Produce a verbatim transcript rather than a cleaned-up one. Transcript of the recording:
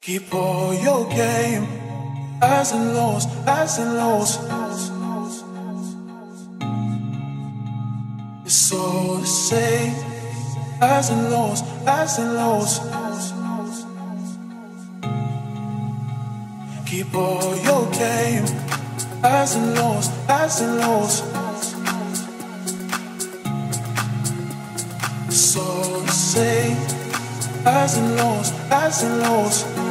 Keep all your game, highs and lows, highs and lows. It's all the same, highs and lows, highs and lows. Keep all your game, highs and lows, highs and lows. It's all the same, highs and lows, highs and lows.